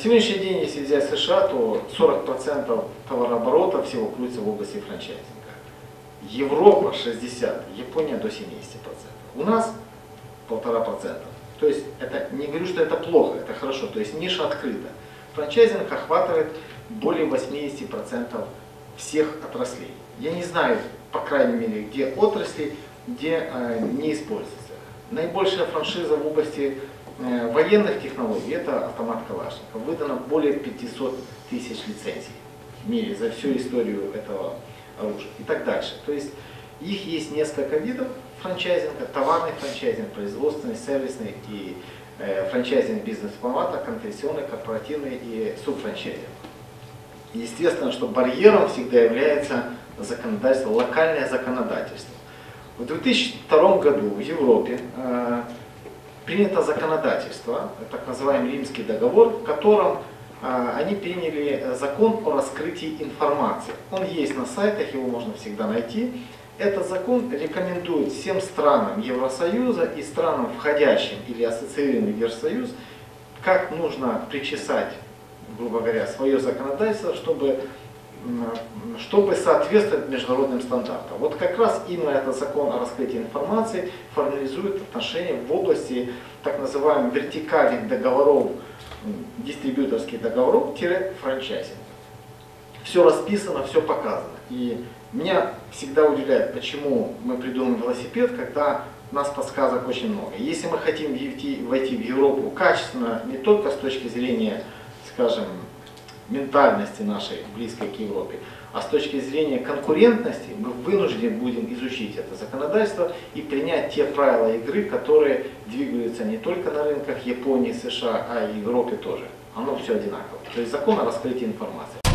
сегодняшний день, если взять США, то 40% товарооборота всего крутится в области франчайзинга. Европа 60%, Япония до 70%. У нас 1,5%. То есть это, не говорю, что это плохо, это хорошо, то есть ниша открыта. Франчайзинг охватывает более 80% всех отраслей. Я не знаю, по крайней мере, где отрасли, где не используется. Наибольшая франшиза в области военных технологий — это автомат Калашников. Выдано более 500 тысяч лицензий в мире за всю историю этого оружия и так дальше. То есть их есть несколько видов франчайзинга: товарный франчайзинг, производственный, сервисный и франчайзинг бизнес-формата, концессионный, корпоративный и субфранчайзинг. Естественно, что барьером всегда является законодательство, локальное законодательство. В 2002 году в Европе принято законодательство, так называемый Римский договор, в котором они приняли закон о раскрытии информации. Он есть на сайтах, его можно всегда найти. Этот закон рекомендует всем странам Евросоюза и странам, входящим или ассоциированным в Евросоюз, как нужно причесать, грубо говоря, свое законодательство, чтобы соответствовать международным стандартам. Вот как раз именно этот закон о раскрытии информации формализует отношения в области так называемых вертикальных договоров, дистрибьюторских договоров-франчайзинг. Все расписано, все показано. И меня всегда удивляет, почему мы придумываем велосипед, когда у нас подсказок очень много. Если мы хотим войти в Европу качественно, не только с точки зрения, скажем, ментальности нашей, близкой к Европе, а с точки зрения конкурентности, мы вынуждены будем изучить это законодательство и принять те правила игры, которые двигаются не только на рынках Японии, США, а и Европе тоже. Оно все одинаково. То есть закон о раскрытии информации.